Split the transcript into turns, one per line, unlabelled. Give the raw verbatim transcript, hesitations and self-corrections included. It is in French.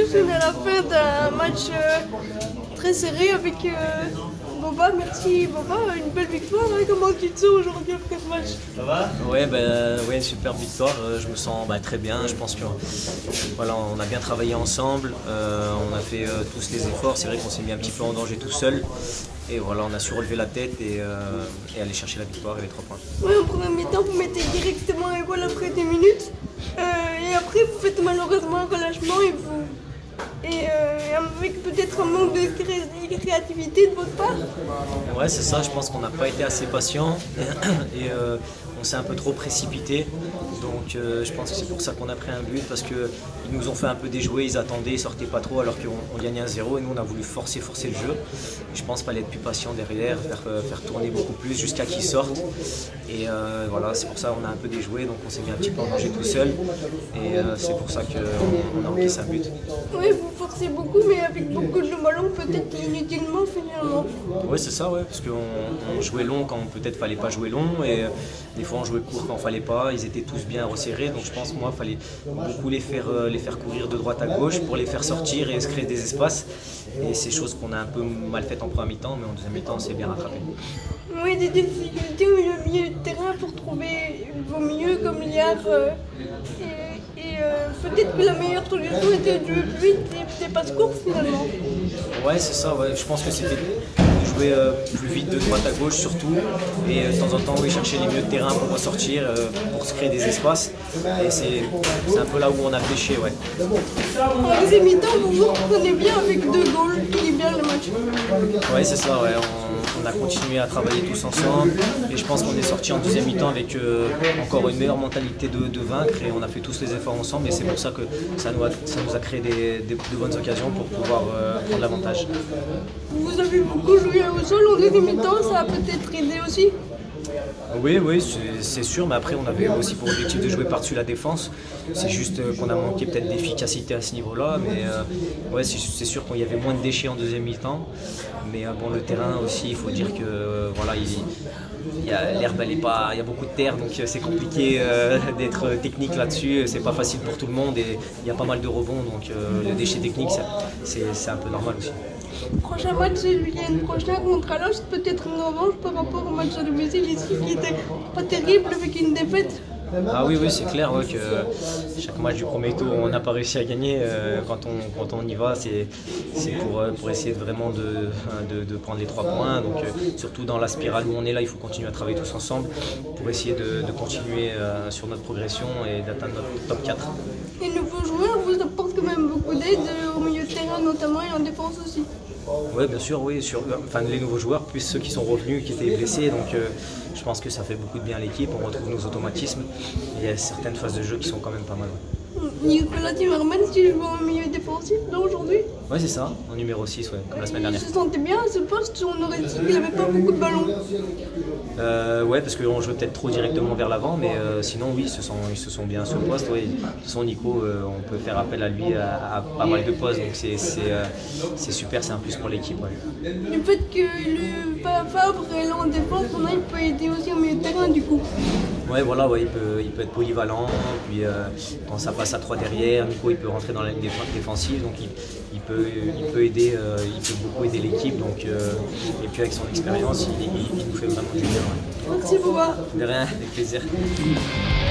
objectif, c'est à la fin d'un match euh, très serré avec euh, Boba. Merci Boba, une belle victoire. Hein. Comment tu te sens aujourd'hui après ce match?
Ça va? Ouais, ben, ouais, une super victoire. Euh, je me sens bah, très bien. Je pense que voilà, on a bien travaillé ensemble. Euh, on a fait euh, tous les efforts. C'est vrai qu'on s'est mis un petit peu en danger tout seul. Et voilà, on a su relever la tête et, euh, et aller chercher la victoire et les trois points.
Oui, en premier mi-temps, vous mettez directement un goal après deux minutes. Euh, et après, vous faites malheureusement un relâchement et vous. Et euh, avec peut-être un manque de cré créativité de votre part.
Ouais, c'est ça, je pense qu'on n'a pas été assez patient et euh, on s'est un peu trop précipité. Donc euh, je pense que c'est pour ça qu'on a pris un but, parce qu'ils nous ont fait un peu déjouer, ils attendaient, ils sortaient pas trop alors qu'on gagnait un zéro et nous on a voulu forcer, forcer le jeu. Et je pense qu'il fallait être plus patient derrière, faire, faire tourner beaucoup plus jusqu'à qu'ils sortent. Et euh, voilà, c'est pour ça qu'on a un peu déjoué, donc on s'est mis un petit peu en danger tout seul. Et euh, c'est pour ça qu'on a encaissé un but.
Oui, vous forcez beaucoup, mais avec beaucoup de ballons, peut-être inutilement finalement.
Oui, c'est ça, ouais, parce qu'on jouait long quand peut-être fallait pas jouer long, et euh, des fois on jouait court quand fallait pas. Ils étaient tous bien resserrés, donc je pense moi il fallait beaucoup les faire, euh, les faire courir de droite à gauche pour les faire sortir et se créer des espaces. Et c'est chose qu'on a un peu mal faites en première mi-temps, mais en deuxième mi-temps on s'est bien rattrapé.
Oui, des difficultés au milieu de terrain pour trouver vos milieux comme Liard. Euh, et et euh, peut-être que la meilleure solution était de jouer plus vite et des passes courtes finalement.
Ouais, c'est ça, ouais. Je pense que c'était de jouer euh, plus vite de droite à gauche surtout. Et euh, de temps en temps, oui, chercher les milieux de terrain pour ressortir, euh, pour se créer des espaces. Et c'est un peu là où on a pêché, ouais.
En deuxième mi-temps, vous vous reprenez bien avec deux goals, il est bien le match.
Ouais, c'est ça, ouais. On, on a continué à travailler tous ensemble et je pense qu'on est sorti en deuxième mi-temps avec euh, encore une meilleure mentalité de, de vaincre, et on a fait tous les efforts ensemble, et c'est pour ça que ça nous a, ça nous a créé des, des, de bonnes occasions pour pouvoir euh, prendre l'avantage.
Vous avez beaucoup joué au sol en deuxième mi-temps, ça a peut-être aidé aussi?
Oui, oui, c'est sûr, mais après on avait aussi pour objectif de jouer par-dessus la défense. C'est juste qu'on a manqué peut-être d'efficacité à ce niveau-là, mais euh, ouais, c'est sûr qu'il y avait moins de déchets en deuxième mi-temps. Mais euh, bon, le terrain aussi, il faut dire que euh, voilà, l'herbe, elle est pas, il y a beaucoup de terre, donc c'est compliqué euh, d'être technique là-dessus. C'est pas facile pour tout le monde et il y a pas mal de rebonds, donc euh, le déchet technique, c'est un peu normal aussi.
Prochain match, c'est le week-end prochain contre Alost, peut-être une revanche par rapport au match à domicile ici qui était pas terrible avec une défaite.
Ah oui, oui, c'est clair ouais, que chaque match du premier tour, on n'a pas réussi à gagner. Euh, quand, on, quand on y va, c'est pour, pour essayer de vraiment de, de, de prendre les trois points. Donc, euh, surtout dans la spirale où on est là, il faut continuer à travailler tous ensemble pour essayer de, de continuer euh, sur notre progression et d'atteindre notre top quatre.
Les nouveaux joueurs vous apportent quand même beaucoup d'aide au milieu de terrain notamment et en défense aussi.
Oui, bien sûr, oui. Sur, enfin, les nouveaux joueurs, plus ceux qui sont revenus, qui étaient blessés. Donc, euh, je pense que ça fait beaucoup de bien à l'équipe. On retrouve nos automatismes. Il y a certaines phases de jeu qui sont quand même pas mal.
Nicolas Timmermans, qui joue en milieu défensif là aujourd'hui?
Oui, c'est ça, en numéro six, ouais, comme la semaine dernière.
Il se sentait bien à ce poste, on aurait dit qu'il n'avait pas beaucoup de ballons.
Euh, ouais, parce qu'on joue peut-être trop directement vers l'avant, mais euh, sinon, oui, ils se sont, ils se sont bien sur le poste. Ouais. De toute façon, Nico, euh, on peut faire appel à lui à, à pas mal de postes, donc c'est euh, super, c'est un plus pour l'équipe. Ouais.
Le fait que le Fabre est là en défense, il peut aider aussi au milieu de terrain du coup.
Ouais, voilà, ouais, il, peut, il peut être polyvalent, puis euh, quand ça passe à trois derrière, Nico il peut rentrer dans la ligne défensive, donc il, il, peut, il peut aider, euh, il peut beaucoup aider l'équipe, donc euh, et puis avec son expérience, il, il, il nous fait vraiment du bien. Ouais.
Merci Boba.
De rien, avec plaisir.